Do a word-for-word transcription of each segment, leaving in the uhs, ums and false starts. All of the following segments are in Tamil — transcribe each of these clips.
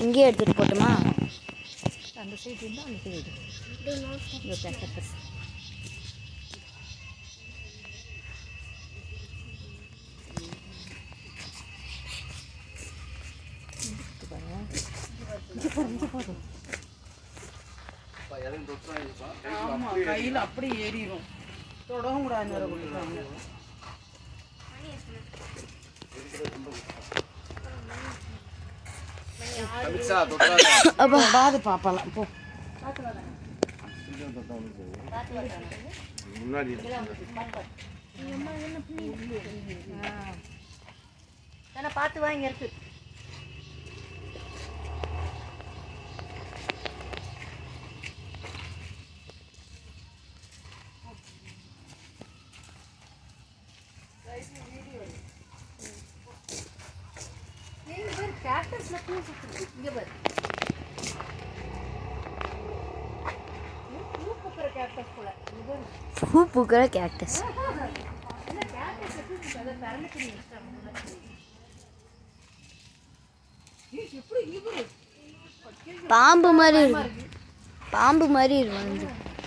இங்கே எடுத்துட்டு போட்டுமா? அந்த சைடு இருந்தால் அந்த சைடு இங்கே கேக்டஸ். ஆமாம், கையில் அப்படியே ஏறிடும். தொடவும் கூடாது. பாது பாப்பலாம் போ. பார்த்து வாங்க இருக்கு. பூ பூக்கிற கேக்டஸ். பாம்பு மாதிரி இருக்கு. பாம்பு மாதிரி இருக்கு.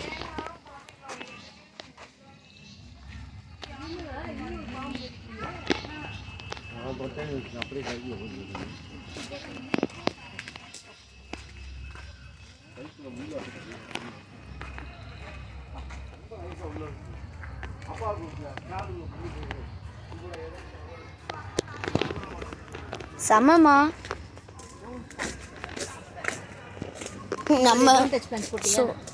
சமமா நம்ம